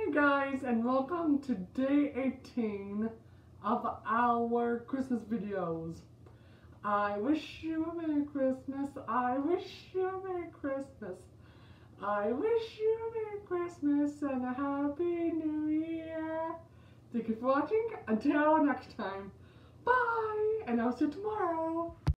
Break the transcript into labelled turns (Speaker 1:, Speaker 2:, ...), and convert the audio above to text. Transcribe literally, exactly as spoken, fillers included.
Speaker 1: Hi guys, and welcome to day eighteen of our Christmas videos. I wish you a Merry Christmas. I wish you a Merry Christmas. I wish you a Merry Christmas and a Happy New Year. Thank you for watching. Until next time. Bye, and I'll see you tomorrow.